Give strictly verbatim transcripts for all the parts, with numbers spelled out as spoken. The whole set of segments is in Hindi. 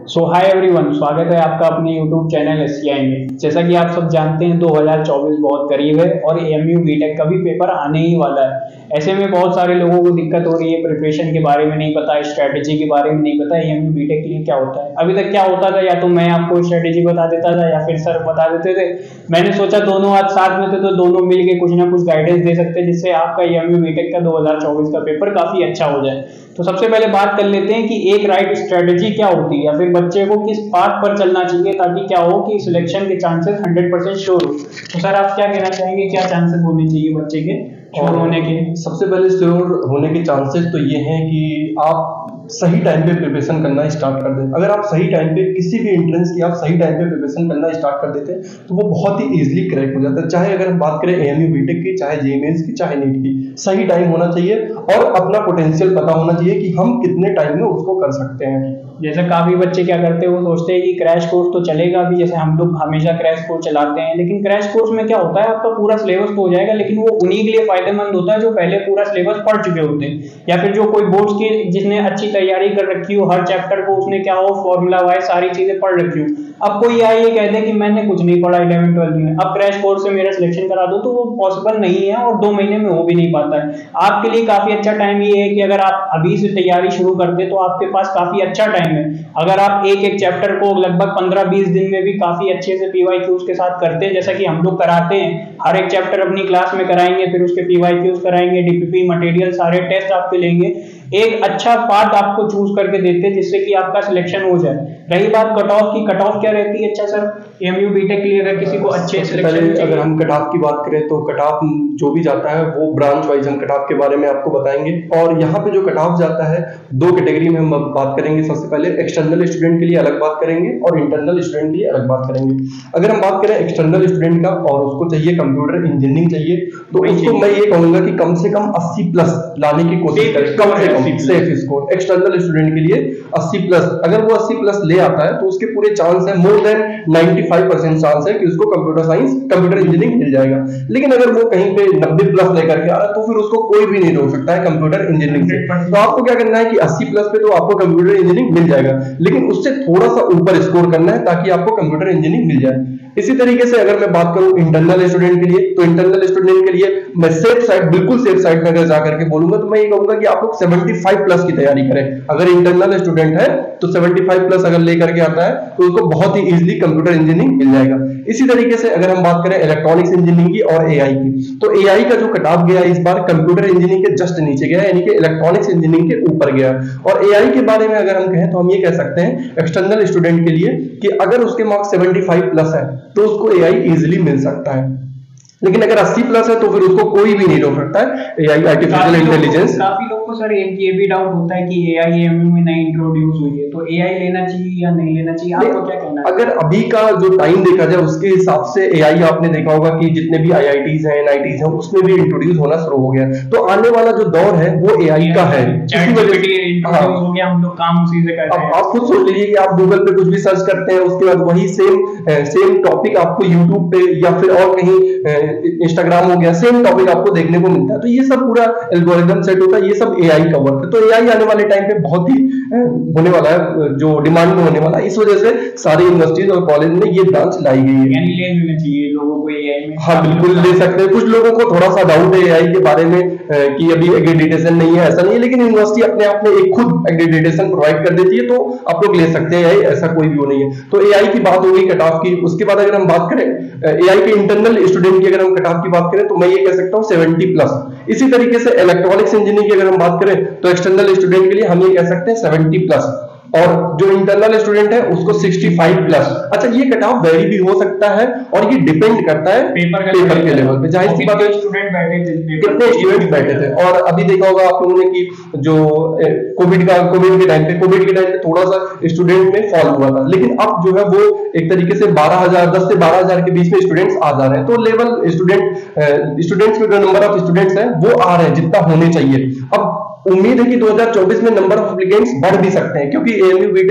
सो हाय एवरीवन, स्वागत है आपका अपने यूट्यूब चैनल एससीआई में। जैसा कि आप सब जानते हैं दो हज़ार चौबीस बहुत करीब है और एएमयू बीटेक का भी पेपर आने ही वाला है। ऐसे में बहुत सारे लोगों को दिक्कत हो रही है, प्रिपरेशन के बारे में नहीं पता, स्ट्रैटेजी के बारे में नहीं पता, एएमयू बीटेक के लिए क्या होता है। अभी तक क्या होता था, या तो मैं आपको स्ट्रैटेजी बता देता था या फिर सर बता देते थे। मैंने सोचा दोनों आज साथ में थे तो दोनों मिलके कुछ ना कुछ गाइडेंस दे सकते हैं जिससे आपका एएमयू बीटेक का दो हज़ार चौबीस का पेपर काफी अच्छा हो जाए। तो सबसे पहले बात कर लेते हैं कि एक राइट स्ट्रेटजी क्या होती है या फिर बच्चे को किस पाथ पर चलना चाहिए ताकि क्या हो कि सिलेक्शन के चांसेस हंड्रेड परसेंट श्योर हो। तो सर आप क्या कहना चाहेंगे, क्या चांसेस होने चाहिए बच्चे के श्योर होने के? सबसे पहले श्योर होने के चांसेस तो ये हैं कि आप सही टाइम पे प्रिपरेशन करना स्टार्ट कर दें। अगर आप सही टाइम पे किसी भी एंट्रेंस की आप सही टाइम पे प्रिपरेशन करना स्टार्ट कर देते हैं तो वो बहुत ही इजीली क्रैक हो जाता है। चाहे अगर हम बात करें एएमयू बीटेक की, चाहे जेईई मेंस की, चाहे नीट की, सही टाइम होना चाहिए और अपना पोटेंशियल पता होना चाहिए कि हम कितने टाइम में उसको कर सकते हैं। जैसे काफी बच्चे क्या करते हैं, वो सोचते हैं कि क्रैश कोर्स तो चलेगा भी, जैसे हम लोग हमेशा क्रैश कोर्स चलाते हैं, लेकिन क्रैश कोर्स में क्या होता है आपका पूरा सिलेबस तो हो जाएगा, लेकिन वो उन्हीं के लिए फायदेमंद होता है जो पहले पूरा सिलेबस पढ़ चुके होते हैं, या फिर जो कोई बोर्ड्स की जिसने अच्छी तैयारी कर रखी हो, हर चैप्टर को उसने क्या हो फॉर्मूला वाइज सारी चीजें पढ़ रखी हो। अब कोई आए ये कहते हैं कि मैंने कुछ नहीं पढ़ा इलेवन ट्वेल्थ में, अब क्रैश कोर्स से मेरा सिलेक्शन करा दो, तो वो पॉसिबल नहीं है और दो महीने में हो भी नहीं पाता है। आपके लिए काफी अच्छा टाइम ये है कि अगर आप अभी से तैयारी शुरू कर दे तो आपके पास काफी अच्छा टाइम है। अगर आप एक एक चैप्टर को लगभग पंद्रह बीस दिन में भी काफी अच्छे से पीवाईक्यूज के साथ करते हैं, जैसा कि हम लोग कराते हैं, हर एक चैप्टर अपनी क्लास में कराएंगे, फिर उसके पीवाईक्यूज कराएंगे, डीपीपी मटेरियल सारे टेस्ट आपके लेंगे, एक अच्छा पाथ आपको चूज करके देते हैं जिससे कि आपका सिलेक्शन हो जाए। रही बात कट ऑफ की, कट ऑफ क्या रहती है? अच्छा सर एएमयू बीटेक के लिए अगर किसी को अच्छे सिलेक्शन, अगर हम कट ऑफ की बात करें तो कट ऑफ जो भी जाता है वो ब्रांच वाइज हम कट ऑफ के बारे में आपको बताएंगे। और यहाँ पे जो कट ऑफ जाता है दो कैटेगरी में हम बात करेंगे। सबसे पहले एक्सटर्नल स्टूडेंट के लिए अलग बात करेंगे और इंटरनल स्टूडेंट के लिए अलग बात करेंगे। अगर हम बात करें एक्सटर्नल स्टूडेंट का और उसको चाहिए कंप्यूटर इंजीनियरिंग चाहिए, तो उसको मैं ये कहूंगा कि कम से कम अस्सी प्लस लाने की कोशिश करें, कम से कम सेफ स्कोर एक्सटर्नल स्टूडेंट के लिए अस्सी प्लस। अगर वो अस्सी प्लस ले आता है तो उसके पूरे चांस है, मोर देन पचानवे परसेंट चांस है कि उसको कंप्यूटर साइंस कंप्यूटर इंजीनियरिंग मिल जाएगा। लेकिन अगर वो कहीं पे नब्बे प्लस लेकर के आ रहा है तो फिर उसको कोई भी नहीं रोक सकता है कंप्यूटर इंजीनियरिंग से। तो आपको क्या करना है कि अस्सी प्लस पे तो आपको कंप्यूटर इंजीनियरिंग मिल जाएगा, लेकिन उससे थोड़ा सा ऊपर स्कोर करना है ताकि आपको कंप्यूटर इंजीनियरिंग मिल जाए। इसी तरीके से अगर मैं बात करूं इंटरनल स्टूडेंट के लिए, तो इंटरनल स्टूडेंट के लिए मैं सेफ साइड, बिल्कुल सेफ साइड में अगर जाकर के बोलूंगा तो मैं ये कहूंगा कि आप लोग पचहत्तर प्लस की तैयारी करें। अगर इंटरनल स्टूडेंट है तो पचहत्तर प्लस अगर लेकर के आता है तो उसको बहुत ही इजीली कंप्यूटर इंजीनियरिंग मिल जाएगा। इसी तरीके से अगर हम बात करें इलेक्ट्रॉनिक्स इंजीनियरिंग की और एआई की, तो एआई का जो कट ऑफ गया इस बार कंप्यूटर इंजीनियरिंग के जस्ट नीचे गया, यानी कि इलेक्ट्रॉनिक्स इंजीनियरिंग के ऊपर गया। और एआई के बारे में अगर हम कहें तो हम ये कह सकते हैं एक्सटर्नल स्टूडेंट के लिए कि अगर उसके मार्क्स पचहत्तर प्लस है तो उसको एआई इजीली मिल सकता है, लेकिन अगर अस्सी प्लस है तो फिर उसको कोई भी नहीं रोक सकता है। एआई आर्टिफिशियल इंटेलिजेंस, काफी लोग को सर एक ये भी डाउट होता है कि एआई एएमयू में नई इंट्रोड्यूस हुई है, तो एआई लेना चाहिए या नहीं लेना चाहिए, आपको क्या कहना है? अगर अभी का जो टाइम देखा जाए उसके हिसाब से एआई आपने देखा होगा कि जितने भी आईआईटीज हैं, एनआईटीज हैं, उसमें भी इंट्रोड्यूस होना शुरू हो गया। तो आने वाला जो दौर है वो एआई का है, इसी वजह से इंट्रोड्यूस हो गया, हम लोग काम उसी से कर रहे हैं। आप खुद सोच लीजिए कि आप गूगल पे कुछ भी सर्च करते हैं, उसके बाद वही सेम सेम टॉपिक आपको यूट्यूब पे या फिर और कहीं इंस्टाग्राम हो गया, सेम टॉपिक आपको देखने को मिलता है। तो ये सब पूरा एल्गोरिथम सेट होता है, ये सब एआई का वर्क है। तो एआई आने वाले टाइम पे बहुत ही होने वाला है, जो डिमांड में होने वाला है। इस वजह से सारी यूनिवर्सिटीज और कॉलेज में ये ब्रांच लाई गई है। यानी ले लेना चाहिए लोगों को एआई में? हाँ बिल्कुल ले सकते हैं। कुछ लोगों को थोड़ा सा डाउट है एआई के बारे में कि अभी एक्रेडिटेशन नहीं है, ऐसा नहीं है, लेकिन यूनिवर्सिटी अपने आप में एक खुद एक्रेडिटेशन प्रोवाइड कर देती है, तो आप लोग ले सकते हैं, ऐसा कोई भी वो नहीं है। तो एआई की बात हो गई कट ऑफ की। उसके बाद अगर हम बात करें एआई के इंटरनल स्टूडेंट की, अगर हम कट ऑफ की बात करें तो मैं ये कह सकता हूँ सत्तर प्लस। इसी तरीके से इलेक्ट्रॉनिक्स इंजीनियरिंग की अगर हम बात करें तो एक्सटर्नल स्टूडेंट के लिए हम ये कह सकते हैं सत्तर प्लस, और जो इंटरनल स्टूडेंट है उसको पैंसठ प्लस। अच्छा, ये कट ऑफ वेरी भी हो सकता है और ये डिपेंड करता है पेपर के, पेपर के लेवल पे। जाहिर सी बात है स्टूडेंट बैठे थे, कितने स्टूडेंट बैठे थे। और अभी देखा होगा आप लोगों ने कि जो कोविड का कोविड के टाइम पे कोविड के टाइम पे थोड़ा सा स्टूडेंट में फॉल हुआ था, लेकिन अब जो है वो एक तरीके से बारह हजार दस से बारह हजार के बीच में स्टूडेंट्स आ जा रहे हैं। तो लेवल स्टूडेंट स्टूडेंट्स के जो नंबर ऑफ स्टूडेंट्स हैं वो आ रहे हैं जितना होने चाहिए। अब उम्मीद है कि दो हज़ार चौबीस में नंबर ऑफ एप्लीकेंट्स बढ़ भी सकते हैं, क्योंकि एएमयू बीटेक में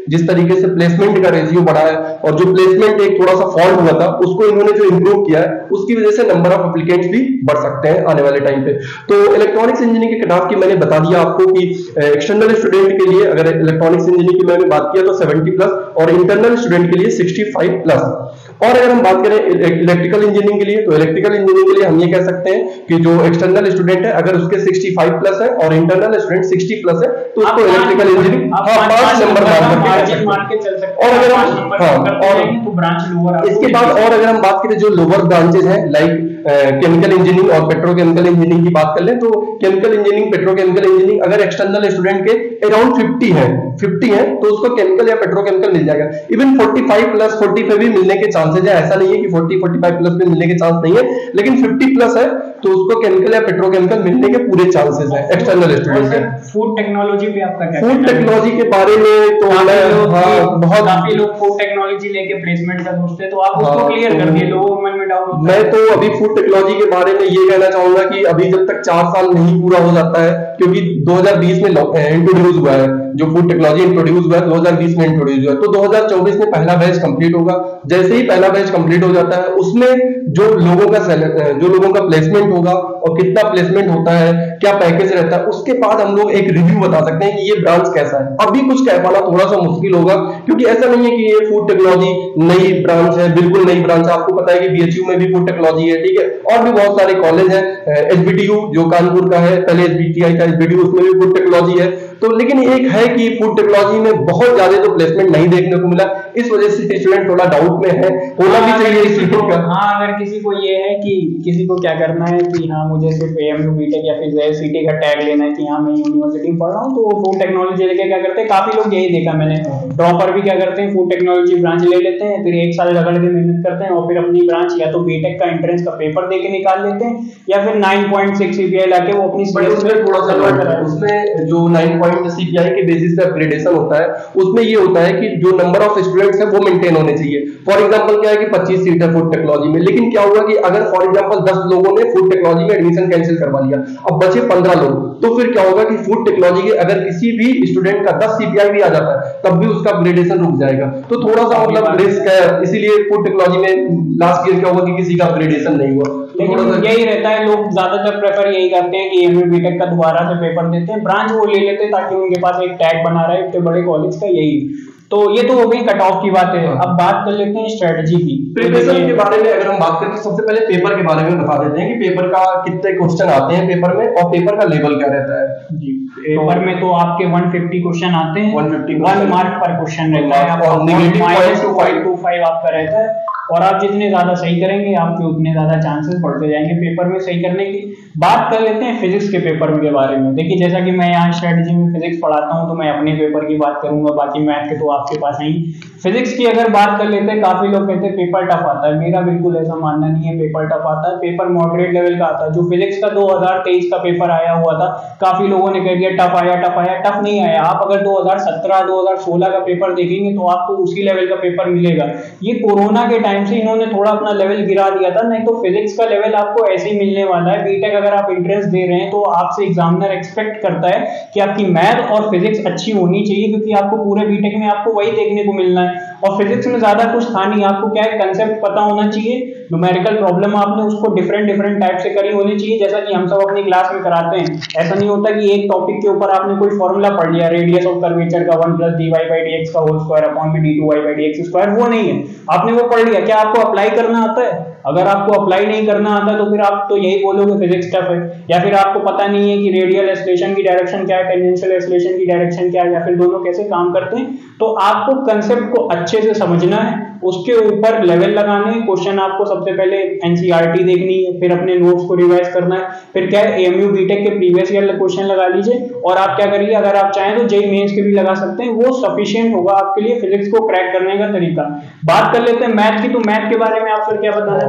जिस तरीके से प्लेसमेंट का रेशियो बढ़ा है और जो प्लेसमेंट एक थोड़ा सा फॉल्ट हुआ था उसको इन्होंने जो इंप्रूव किया है उसकी वजह से नंबर ऑफ एप्लीकेंट्स भी बढ़ सकते हैं आने वाले टाइम पे। तो इलेक्ट्रॉनिक्स इंजीनियरिंग के कट ऑफ की मैंने बता दिया आपको कि एक्सटर्नल स्टूडेंट के लिए अगर इलेक्ट्रॉनिक्स इंजीनियरिंग की मैंने बात किया तो सेवेंटी प्लस और इंटरनल स्टूडेंट के लिए सिक्सटी फाइव प्लस। और अगर हम बात करें इलेक्ट्रिकल इंजीनियरिंग के लिए तो इलेक्ट्रिकल इंजीनियरिंग के लिए हम ये कह सकते हैं कि जो एक्सटर्नल स्टूडेंट है अगर उसके सिक्सटी फाइव प्लस है और इंटरनल स्टूडेंट सिक्सटी प्लस है तो उसको इलेक्ट्रिकल इंजीनियरिंग हाँ पांच नंबर मार्क कर चल सकते हैं। और अगर हम हाँ और इसके बाद और अगर हम बात करें जो लोअर ब्रांचेस हैं लाइक केमिकल इंजीनियरिंग और पेट्रोकेमिकल इंजीनियरिंग की बात कर लें तो केमिकल इंजीनियरिंग पेट्रोकेमिकल इंजीनियरिंग अगर एक्सटर्नल स्टूडेंट के अराउंड फिफ्टी है फिफ्टी है तो उसको केमिकल या पेट्रोकेमिकल मिल जाएगा। Even forty five plus forty five भी मिलने के चांसेस है, ऐसा नहीं है कि फोर्टी फोर्टी फाइव प्लस भी मिलने के चांस नहीं है, लेकिन फिफ्टी प्लस है तो उसको केमिकल या पेट्रोकेमिकल मिलने के पूरे चांसेस है एक्सटर्नल स्टूडेंट के। फूड टेक्नोलॉजी पे आपका क्या फूड टेक्नोलॉजी के बारे में तो हाँ, बहुत काफी लोग फूड टेक्नोलॉजी लेके प्लेसमेंट का सोचते हैं तो आप उसको क्लियर कर दिए, लोगों के मन में डाउट। मैं तो अभी फूड टेक्नोलॉजी के बारे में ये कहना चाहूंगा कि अभी जब तक चार साल नहीं पूरा हो जाता है, क्योंकि दो हज़ार बीस में इंट्रोड्यूस हुआ है जो फूड टेक्नोलॉजी इंट्रोड्यूस हुआ है दो हज़ार बीस में इंट्रोड्यूस हुआ है, तो दो हज़ार चौबीस में पहला बैच कंप्लीट होगा। जैसे ही पहला बैच कंप्लीट हो जाता है उसमें जो लोगों का जो लोगों का प्लेसमेंट होगा और कितना प्लेसमेंट होता है, क्या पैकेज रहता है, उसके बाद हम लोग एक रिव्यू बता सकते हैं कि ये ब्रांच कैसा है। अभी कुछ कह पाना थोड़ा सा मुश्किल होगा क्योंकि ऐसा नहीं है कि ये फूड टेक्नोलॉजी नई ब्रांच है, बिल्कुल नई ब्रांच है। आपको पता है कि बीएचयू में भी फूड टेक्नोलॉजी है, ठीक है, और भी बहुत सारे कॉलेज है, एसबीटीयू जो कानपुर का है, पहले एसबीटीआई था, एसबीटीयू उसमें भी फूड टेक्नोलॉजी है। तो लेकिन एक है कि फूड टेक्नोलॉजी में बहुत ज्यादा तो प्लेसमेंट नहीं देखने को मिला, इस वजह से स्टूडेंट थोड़ा डाउट में है, होना भी चाहिए इस चीज का। हाँ, अगर किसी को ये है कि किसी को क्या करना है कि हाँ मुझे सिर्फ एएमयू बीटेक या फिर जेएससीटी का टैग लेना है कि हाँ मैं यूनिवर्सिटी में पढ़ रहा हूँ, तो वो फूड टेक्नोलॉजी लेके क्या करते हैं, काफी लोग यही देखा मैंने, ड्रॉपर भी क्या करते हैं फूड टेक्नोलॉजी ब्रांच ले लेते हैं, फिर एक साल रगड़ के मेहनत करते हैं और फिर अपनी ब्रांच या तो बीटेक का एंट्रेंस का पेपर दे के निकाल लेते हैं या फिर नाइन पॉइंट सिक्स सीपीआई लाके वो अपनी थोड़ा सा उसमें जो नाइन पॉइंट सीपीआई के बेसिस पे अपग्रेडेशन होता है उसमें ये होता है कि जो नंबर ऑफ स्टूडेंट्स है वो मेंटेन होने चाहिए। फॉर एग्जांपल क्या है कि पच्चीस सीट है फूड टेक्नोलॉजी में, लेकिन क्या हुआ कि अगर फॉर एग्जांपल दस लोगों ने फूड टेक्नोलॉजी में एडमिशन कैंसिल करवा लिया, अब बचे पंद्रह लोग, तो फिर क्या होगा कि फूड टेक्नोलॉजी के अगर किसी भी स्टूडेंट का दस सीपीआई भी आ जाता है तब भी उसका अपग्रेडेशन रुक जाएगा। तो थोड़ा सा मतलब रिस्क है, इसीलिए फूड टेक्नोलॉजी में लास्ट ईयर क्या हुआ कि किसी का अपग्रेडेशन नहीं हुआ। लेकिन यही रहता है, लोग ज्यादातर प्रेफर यही करते हैं कि एमयू बीटेक का दोबारा से पेपर देते हैं, ब्रांच वो ले लेते हैं ताकि उनके पास एक टैग बना रहे इतने बड़े कॉलेज का। यही तो ये तो हो गई कट ऑफ की बात है। अब बात कर लेते हैं स्ट्रेटजी की। प्रिपरेशन के बारे में अगर हम बात करें तो सबसे पहले पेपर के बारे में बता देते हैं कि पेपर का कितने क्वेश्चन आते हैं पेपर में और पेपर का लेवल क्या रहता है। जी, पेपर में तो आपके एक सौ पचास क्वेश्चन आते हैं, एक सौ पचास वन मार्क पर क्वेश्चन रहता है और negative minus two five two five आपका रहता है, और आप जितने ज्यादा सही करेंगे आपके उतने ज्यादा चांसेस बढ़ते जाएंगे पेपर में सही करने की। बात कर लेते हैं फिजिक्स के पेपर के बारे में। देखिए, जैसा कि मैं यहाँ स्ट्रेटजी में फिजिक्स पढ़ाता हूँ तो मैं अपने पेपर की बात करूंगा, बाकी मैथ के तो आपके पास नहीं। फिजिक्स की अगर बात कर लेते हैं, काफी लोग कहते हैं पेपर टफ आता है, मेरा बिल्कुल ऐसा मानना नहीं है पेपर टफ आता है। पेपर मॉडरेट लेवल का आता है। जो फिजिक्स का दो हज़ार तेईस का पेपर आया हुआ था, काफी लोगों ने कह दिया टफ आया टफ आया, टफ नहीं आया। आप अगर दो हज़ार सत्रह दो हज़ार सोलह का पेपर देखेंगे तो आपको उसी लेवल का पेपर मिलेगा। ये कोरोना के टाइम से इन्होंने थोड़ा अपना लेवल गिरा दिया था, नहीं तो फिजिक्स का लेवल आपको ऐसे ही मिलने वाला है। बीटेक अगर आप एंट्रेंस दे रहे हैं तो आपसे एग्जामिनर एक्सपेक्ट करता है कि आपकी मैथ और फिजिक्स अच्छी होनी चाहिए, क्योंकि आपको पूरे बीटेक में आपको वही देखने को मिलना है। और फिजिक्स में ज्यादा कुछ था नहीं, आपको क्या है कंसेप्ट पता होना चाहिए, न्यूमेरिकल प्रॉब्लम आपने उसको डिफरेंट डिफरेंट टाइप से करी होनी चाहिए, जैसा कि हम सब अपनी क्लास में कराते हैं। ऐसा नहीं होता कि एक टॉपिक के ऊपर आपने कोई फॉर्मूला पढ़ लिया, रेडियस ऑफ कर्वेचर का one plus D Y by D X का होल स्क्वायर अपॉन में D two Y by D X square, वो नहीं है। आपने वो पढ़ लिया, क्या आपको अप्लाई करना आता है? अगर आपको अप्लाई नहीं करना आता तो फिर आप तो यही बोलोगे फिजिक्स टफ है। या फिर आपको पता नहीं है कि रेडियल एक्सलेशन की डायरेक्शन क्या है, टेंजेंशियल एक्सलेशन की डायरेक्शन क्या है, या फिर दोनों कैसे काम करते हैं। तो आपको कंसेप्ट को अच्छे से समझना है, उसके ऊपर लेवल लगाने हैं। क्वेश्चन आपको सबसे पहले एनसीईआरटी देखनी है, फिर अपने नोट्स को रिवाइज करना है, फिर क्या है एएमयू बीटेक के प्रीवियस ईयर क्वेश्चन लगा लीजिए। और आप क्या करिए, अगर आप चाहें तो जेईई मेंस के भी लगा सकते हैं, वो सफिशिएंट होगा आपके लिए फिजिक्स को क्रैक करने का तरीका। बात कर लेते हैं मैथ की, तो मैथ के बारे में आप फिर क्या बताना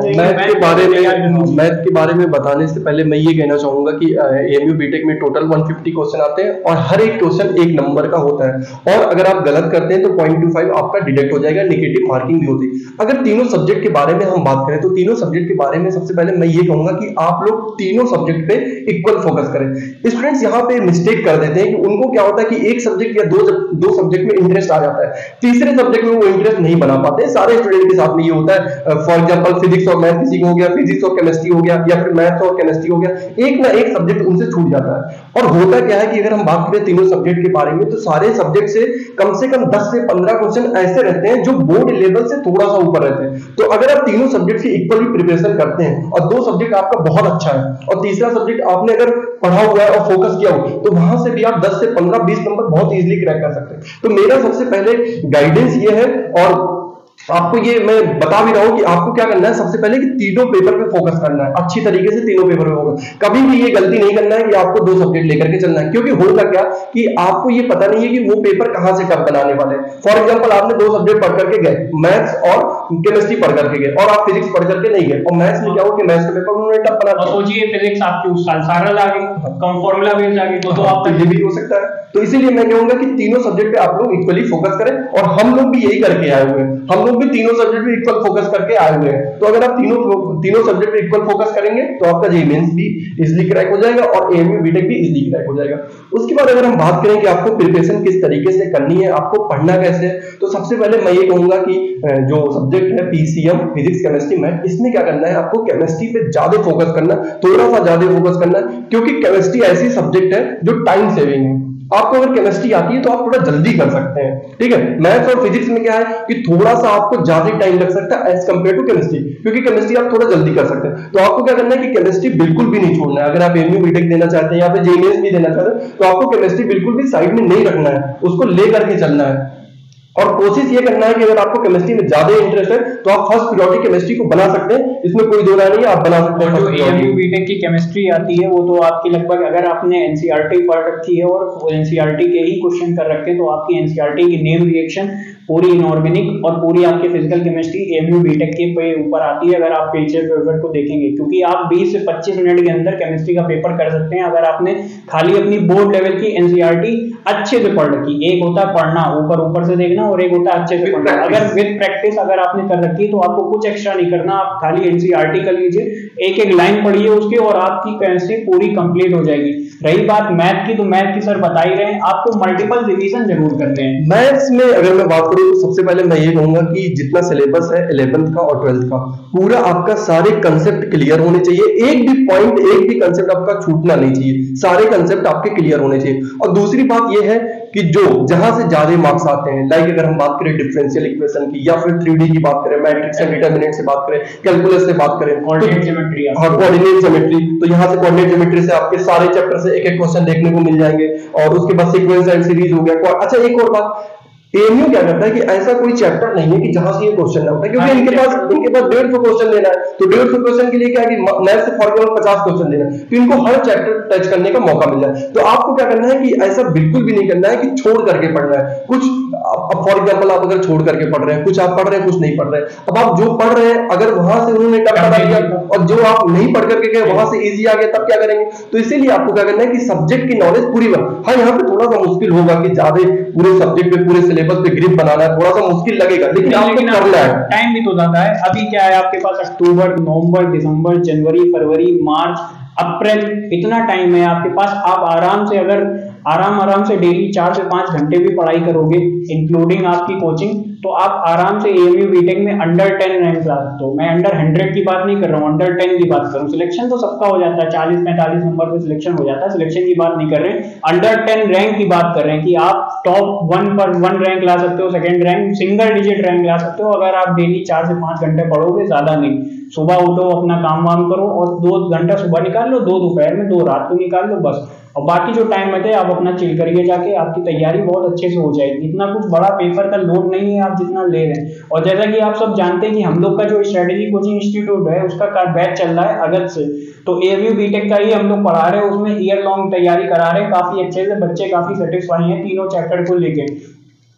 चाहिए। मैथ के बारे में मैथ के बारे में बताने से पहले मैं ये कहना चाहूंगा कि एएमयू बीटेक में टोटल एक सौ पचास क्वेश्चन आते हैं और हर एक क्वेश्चन एक नंबर का होता है, और अगर आप गलत करते हैं तो पॉइंट टू फाइव आपका डिडक्ट हो जाएगा, नेगेटिव मार्किंग भी होती है। अगर तीनों सब्जेक्ट के बारे में हम बात करें तो तीनों सब्जेक्ट के बारे में सबसे पहले मैं ये कहूंगा कि आप लोग तीनों सब्जेक्ट पे इक्वल फोकस करें। स्टूडेंट्स यहाँ पे मिस्टेक कर देते हैं कि उनको क्या होता है कि एक सब्जेक्ट या दो दो सब्जेक्ट में इंटरेस्ट आ जाता है, तीसरे सब्जेक्ट में वो इंटरेस्ट नहीं बना पाते। सारे स्टूडेंट के साथ में ये होता है। फॉर एग्जांपल फिजिक्स और मैथ किसी को हो गया, फिजिक्स और केमिस्ट्री हो गया, या फिर मैथ्स और केमिस्ट्री हो गया, एक ना एक सब्जेक्ट उनसे छूट जाता है। और होता क्या है कि अगर हम बात करें तीनों सब्जेक्ट के बारे में तो सारे सब्जेक्ट से कम से कम दस से पंद्रह क्वेश्चन ऐसे रहते हैं जो बोर्ड लेवल से थोड़ा सा ऊपर रहते हैं। तो अगर आप तीनों सब्जेक्ट की इक्वली प्रिपरेशन करते हैं और दो सब्जेक्ट आपका बहुत अच्छा है और तीसरा सब्जेक्ट आपने अगर पढ़ा हुआ है और फोकस किया हो तो वहां से भी आप दस से पंद्रह बीस नंबर बहुत इजीली क्रैक कर सकते हैं। तो मेरा सबसे पहले गाइडेंस ये है, और आपको ये मैं बता भी रहा हूं कि आपको क्या करना है, सबसे पहले कि तीनों पेपर पे फोकस करना है, अच्छी तरीके से तीनों पेपर पे फोकस। कभी भी ये गलती नहीं करना है कि आपको दो सब्जेक्ट लेकर के चलना है, क्योंकि होगा क्या कि आपको ये पता नहीं है कि वो पेपर कहां से कब बनाने वाले हैं। फॉर एग्जांपल आपने दो सब्जेक्ट पढ़ करके गए, मैथ्स और केमिस्ट्री पढ़ करके गए, और आप फिजिक्स पढ़ करके नहीं गए, और मैथ्स में क्या हो कि मैथ्स के पेपर उन्होंने टफ बना दिया। सोचिए फिजिक्स आपकी उस साल सरल आ गई, कम फार्मूला बेस्ड आ गई, तो तो आपका ये भी हो सकता है। तो इसीलिए मैं कहूंगा कि तीनों सब्जेक्ट पे आप लोग इक्वली फोकस करें, और हम लोग भी यही करके आए हुए हैं। हम लोग भी तीनों सब्जेक्ट पे इक्वल फोकस करके आए हुए हैं। तो अगर आप तीनों तीनों सब्जेक्ट पे इक्वल फोकस करेंगे तो आपका जेईई मेंस भी इजीली क्रैक हो जाएगा और एएमयू बीटेक भी इजीली क्रैक हो जाएगा। उसके बाद अगर हम बात करें कि आपको प्रिपरेशन किस तरीके से करनी है, आपको पढ़ना कैसे है, तो सबसे पहले मैं ये कहूंगा कि जो सब्जेक्ट है पीसीएम, फिजिक्स, केमिस्ट्री, मैथ, इसमें क्या करना है, आपको केमिस्ट्री पे ज्यादा फोकस करना, थोड़ा सा ज्यादा फोकस करना, क्योंकि केमिस्ट्री ऐसी सब्जेक्ट है जो टाइम सेविंग है। आपको अगर केमिस्ट्री आती है तो आप थोड़ा जल्दी कर सकते हैं, ठीक है। मैथ्स और फिजिक्स में क्या है कि थोड़ा सा आपको ज्यादा टाइम लग सकता है एज कंपेयर टू केमिस्ट्री, क्योंकि केमिस्ट्री आप थोड़ा जल्दी कर सकते हैं। तो आपको क्या करना है कि केमिस्ट्री बिल्कुल भी नहीं छोड़ना है। अगर आप एएमयू बीटेक देना चाहते हैं या फिर जेईई मेंस भी देना चाहते हैं तो आपको केमिस्ट्री बिल्कुल भी साइड में नहीं रखना है, उसको लेकर के चलना है। और कोशिश ये करना है कि अगर आपको केमिस्ट्री में ज्यादा इंटरेस्ट है तो आप फर्स्ट प्रायोरिटी केमिस्ट्री को बना सकते हैं, इसमें कोई दो राय नहीं है, आप बना सकते हैं। जो एएमयू बीटेक की केमिस्ट्री आती है वो तो आपकी लगभग, अगर आपने एनसीईआरटी पढ़ रखी है और एनसीईआरटी के ही क्वेश्चन कर रखे हैं तो आपकी एनसीईआरटी की नेम रिएक्शन पूरी इनऑर्गेनिक और पूरी आपकी फिजिकल केमिस्ट्री एएमयू बीटेक के पे ऊपर आती है अगर आप पीछे पेपर को देखेंगे, क्योंकि आप बीस से पच्चीस मिनट के अंदर केमिस्ट्री का पेपर कर सकते हैं अगर आपने खाली अपनी बोर्ड लेवल की एनसीईआरटी अच्छे से पढ़ रखी। एक होता है पढ़ना, ऊपर ऊपर से देखना, और एक होता है अच्छे से पढ़ना। अगर विद प्रैक्टिस अगर आपने कर रखी है तो आपको कुछ एक्स्ट्रा नहीं करना, आप खाली एनसीईआरटी कर लीजिए, एक एक लाइन पढ़िए उसकी और आपकी केमिस्ट्री पूरी कंप्लीट हो जाएगी। रही बात मैथ की, तो मैथ की सर बता ही रहे हैं, आपको मल्टीपल रिवीजन जरूर करने हैं। मैथ्स में अगर मैं बात करूं तो सबसे पहले मैं ये कहूंगा कि जितना सिलेबस है इलेवेंथ का और ट्वेल्थ का, पूरा आपका सारे कंसेप्ट क्लियर होने चाहिए, एक भी पॉइंट, एक भी कंसेप्ट आपका छूटना नहीं चाहिए, सारे कंसेप्ट आपके क्लियर होने चाहिए। और दूसरी बात ये है कि जो जहां से ज्यादा मार्क्स आते हैं, लाइक अगर हम बात करें डिफरेंशियल इक्वेशन की या फिर थ्री डी की बात करें, मैट्रिक्स एंड डिटरमिनेंट से बात करें, कैलकुलस से बात करें, कोऑर्डिनेट ज्योमेट्री, हाँ कोऑर्डिनेट ज्योमेट्री, तो यहाँ से कोऑर्डिनेट ज्योमेट्री से आपके सारे चैप्टर से एक एक क्वेश्चन देखने को मिल जाएंगे। और उसके बाद सीक्वेंस एंड सीरीज हो गया। अच्छा एक और बात, एएमयू क्या करता है कि ऐसा कोई चैप्टर नहीं है कि जहां से ये क्वेश्चन ना होता है, क्योंकि इनके पास इनके पास डेढ़ सौ क्वेश्चन देना है, तो डेढ़ सौ क्वेश्चन के लिए क्या है कि मैथ से फॉर एग्जांपल पचास क्वेश्चन देना है, तो इनको हर चैप्टर टच करने का मौका मिल जाए। तो आपको क्या करना है कि ऐसा बिल्कुल भी नहीं करना है कि छोड़ करके पढ़ना है कुछ। अब फॉर एग्जांपल आप अगर छोड़ करके पढ़ रहे हैं, कुछ आप पढ़ रहे हैं, कुछ नहीं पढ़ रहे हैं, अब आप जो पढ़ रहे हैं अगर वहां से उन्होंने टफ बता दिया और जो आप नहीं पढ़ करके गए वहां से इजी आ गया, तब क्या करेंगे? तो इसीलिए आपको क्या करना है कि सब्जेक्ट की नॉलेज पूरी बन। हाँ यहाँ पे थोड़ा सा मुश्किल होगा कि ज्यादा पूरे सब्जेक्ट पे, पूरे सिलेबस पे ग्रिप बनाना है, थोड़ा सा मुश्किल लगेगा, लेकिन आपको करना है। टाइम भी तो ज्यादा है। अभी क्या है आपके पास, अक्टूबर, नवंबर, दिसंबर, जनवरी, फरवरी, मार्च, अप्रैल, इतना टाइम है आपके पास। आप आराम से, अगर आराम आराम से डेली चार से पांच घंटे भी पढ़ाई करोगे इंक्लूडिंग आपकी कोचिंग, तो आप आराम से एएमयू बीटेक में अंडर टेन रैंक ला सकते हो। मैं अंडर हंड्रेड की बात नहीं कर रहा हूँ, अंडर टेन की बात कर रहा हूँ। सिलेक्शन तो सबका हो जाता है, चालीस पैंतालीस नंबर पे सिलेक्शन हो जाता है, सिलेक्शन की बात नहीं कर रहे हैं, अंडर टेन रैंक की बात कर रहे हैं कि आप टॉप वन पर वन रैंक ला सकते हो, second rank, single digit rank ला सकते हो अगर आप डेली चार से पांच घंटे पढ़ोगे, ज्यादा नहीं। सुबह उठो, अपना काम वाम करो और दो घंटा सुबह निकाल लो, दो दोपहर में, दो रात को निकाल लो बस, और बाकी जो टाइम बचे आप अपना चिल करिए जाके, आपकी तैयारी बहुत अच्छे से हो जाएगी। इतना कुछ बड़ा पेपर का लोड नहीं है आप जितना ले रहे हैं। और जैसा कि आप सब जानते हैं कि हम लोग का जो स्ट्रेटेजी कोचिंग इंस्टीट्यूट है उसका बैच चल रहा है अगस्त से, तो एएमयू बीटेक का ही हम लोग पढ़ा रहे हैं, उसमें ईयर लॉन्ग तैयारी करा रहे हैं, काफी अच्छे से बच्चे काफी सेटिस्फाई हैं तीनों चैप्टर को लेके।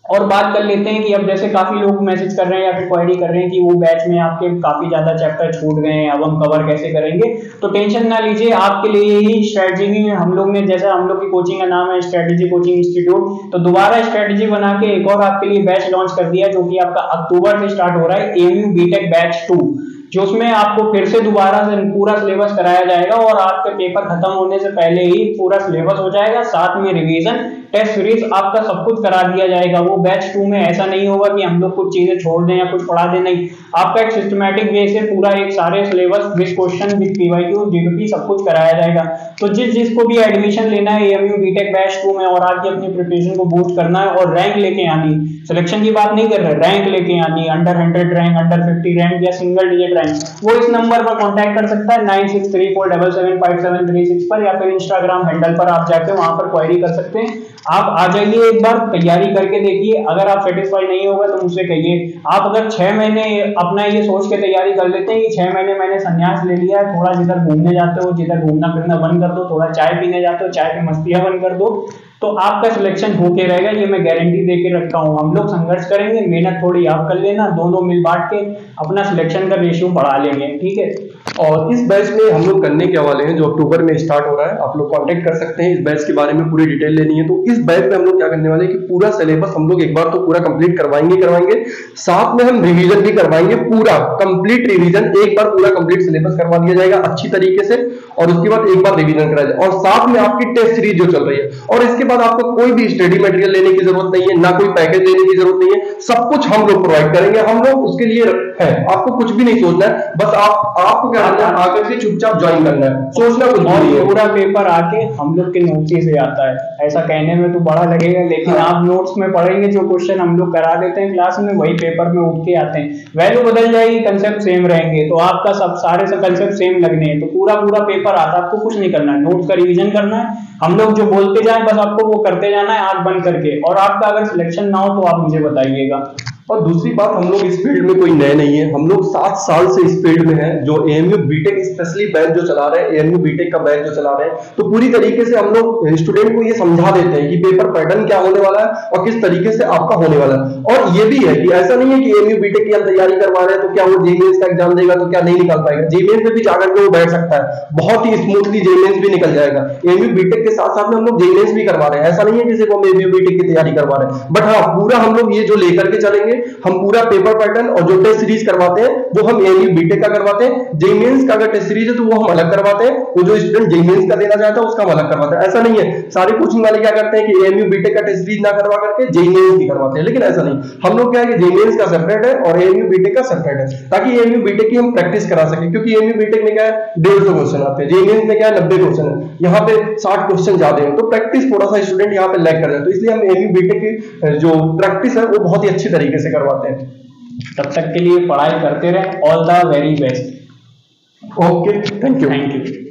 और बात कर लेते हैं कि अब जैसे काफी लोग मैसेज कर रहे हैं या फिर क्वेरी कर रहे हैं कि वो बैच में आपके काफी ज्यादा चैप्टर छूट गए हैं, अब हम कवर कैसे करेंगे। तो टेंशन ना लीजिए, आपके लिए ही स्ट्रेटजी में हम लोग ने, जैसा हम लोग की कोचिंग का नाम है स्ट्रेटजी कोचिंग इंस्टीट्यूट, तो दोबारा स्ट्रेटजी बना के एक और आपके लिए बैच लॉन्च कर दिया, जो कि आपका अक्टूबर से स्टार्ट हो रहा है, एएमयू बीटेक बैच टू, जो उसमें आपको फिर से दोबारा से पूरा सिलेबस कराया जाएगा और आपके पेपर खत्म होने से पहले ही पूरा सिलेबस हो जाएगा, साथ में रिवीजन, टेस्ट सीरीज, आपका सब कुछ करा दिया जाएगा। वो बैच टू में ऐसा नहीं होगा कि हम लोग कुछ चीजें छोड़ दें या कुछ पढ़ा दें, नहीं, आपका एक सिस्टमैटिक वे से पूरा एक सारे syllabus with question with PYQ GPT सब कुछ कराया जाएगा। तो जिस जिसको भी एडमिशन लेना है एएमयू बीटेक बैच टू में और आगे अपनी प्रिपरेशन को बूस्ट करना है और रैंक लेके आनी, सिलेक्शन की बात नहीं कर रहे, रैंक लेके आनी, under hundred rank, under fifty rank या सिंगल डिजिट रैंक, वो इस नंबर पर कांटेक्ट कर सकता है nine six three four seven seven five seven three six पर, या फिर इंस्टाग्राम हैंडल पर आप जाके वहां पर क्वेरी कर सकते हैं। आप आ जाइए, एक बार तैयारी करके देखिए, अगर आप सेटिस्फाई नहीं होगा तो मुझसे कहिए। आप अगर छह महीने अपना ये सोच के तैयारी कर लेते हैं कि छह महीने मैंने संन्यास ले लिया है, थोड़ा जिधर घूमने जाते हो, जिधर घूमना फिरना बंद कर दो, थोड़ा चाय पीने जाते हो, चाय पे मस्तियां बंद कर दो, तो आपका सिलेक्शन होके रहेगा, ये मैं गारंटी दे के रखता हूँ। हम लोग संघर्ष करेंगे, मेहनत थोड़ी आप कर लेना, दोनों मिल बांट के अपना सिलेक्शन का रेशियो बढ़ा लेंगे, ठीक है। और इस बैच में हम लोग करने के वाले हैं जो अक्टूबर में स्टार्ट हो रहा है, आप लोग कांटेक्ट कर सकते हैं। इस बैच के बारे में पूरी डिटेल लेनी है तो इस बैच में हम लोग क्या करने वाले हैं कि पूरा सिलेबस हम लोग एक बार तो पूरा कंप्लीट करवाएंगे करवाएंगे साथ में हम रिवीजन भी करवाएंगे, पूरा कंप्लीट रिवीजन, एक बार पूरा कंप्लीट सिलेबस करवा दिया जाएगा अच्छी तरीके से, और उसके बाद एक बार रिवीजन कराया जाएगा, और साथ में आपकी टेस्ट सीरीज जो चल रही है, और इसके बाद आपको कोई भी स्टडी मटेरियल लेने की जरूरत नहीं है, ना कोई पैकेज लेने की जरूरत नहीं है, सब कुछ हम लोग प्रोवाइड करेंगे। हम लोग उसके लिए है, आपको कुछ भी नहीं सोचना है, बस आप आपको क्या करना है, आकर के चुपचाप ज्वाइन करना है, सोचना कुछ नहीं है। पूरा पेपर आके हम लोग के नोट्स से आता है, ऐसा कहने में तो बड़ा लगेगा, लेकिन हाँ। आप नोट्स में पढ़ेंगे, जो क्वेश्चन हम लोग करा देते हैं क्लास में वही पेपर में उठ के आते हैं, वैल्यू बदल जाएगी, कंसेप्ट सेम रहेंगे, तो आपका सब सारे से कंसेप्ट सेम लगने हैं, तो पूरा पूरा पेपर आता है, आपको कुछ नहीं करना है, नोट्स का रिवीजन करना है, हम लोग जो बोलते जाएं बस आपको वो करते जाना है आंख बंद करके, और आपका अगर सिलेक्शन ना हो तो आप मुझे बताइएगा। और दूसरी बात, हम लोग इस फील्ड में कोई नए नहीं है, हम लोग सात साल से इस फील्ड में हैं। जो एएमयू बीटेक स्पेशली बैच जो चला रहे हैं, एएमयू बीटेक का बैच जो चला रहे हैं, तो पूरी तरीके से हम लोग स्टूडेंट को ये समझा देते हैं कि पेपर पैटर्न क्या होने वाला है और किस तरीके से आपका होने वाला है। और ये भी है कि ऐसा नहीं है कि एएमयू बीटेक की हम तैयारी करवा रहे हैं तो क्या वो जेईई का एग्जाम देगा तो क्या नहीं निकाल पाएगा, जेईई में भी जाकर के वो बैठ सकता है, बहुत ही स्मूथली जेईई भी निकल जाएगा। एएमयू बीटेक के साथ साथ में हम लोग जेईई भी करवा रहे हैं, ऐसा नहीं है किसी को हम एएमयू बीटेक की तैयारी करवा रहे हैं, बट हाँ पूरा हम लोग ये जो लेकर के चलेंगे, हम पूरा पेपर पैटर्न और जो टेस्ट सीरीज करवाते हैं वो हम एएमयू बीटेक का करवाते हैं, जेईई मेंस का अगर टेस्ट सीरीज है तो वो हम अलग करवाते हैं, वो जो स्टूडेंट जेईई मेंस का देना चाहता है उसका हम अलग करवाते हैं। ऐसा नहीं है, सारे कोचिंग वाले क्या करते हैं कि एएमयू बीटेक का टेस्ट सीरीज ना करवा करके जेईई मेंस की करवाते हैं, लेकिन ऐसा नहीं, हम लोग क्या है कि जेईई मेंस का सेपरेट है और एएमयू बीटेक का सेपरेट है, ताकि एएमयू बीटेक की हम प्रैक्टिस करा सके, क्योंकि एएमयू बीटेक में क्या है डेढ़ सौ क्वेश्चन आते हैं, जेईई मेंस में क्या है नब्बे क्वेश्चन है, यहाँ पे साठ क्वेश्चन ज्यादा है, तो प्रैक्टिस थोड़ा सा स्टूडेंट यहाँ पे लैग कर जाए, तो इसलिए हम एएमयू बीटेक की जो प्रैक्टिस है वो बहुत ही अच्छी तरीके से करवाते हैं। तब तक के लिए पढ़ाई करते रहें, all the very best. Okay, thank you thank you.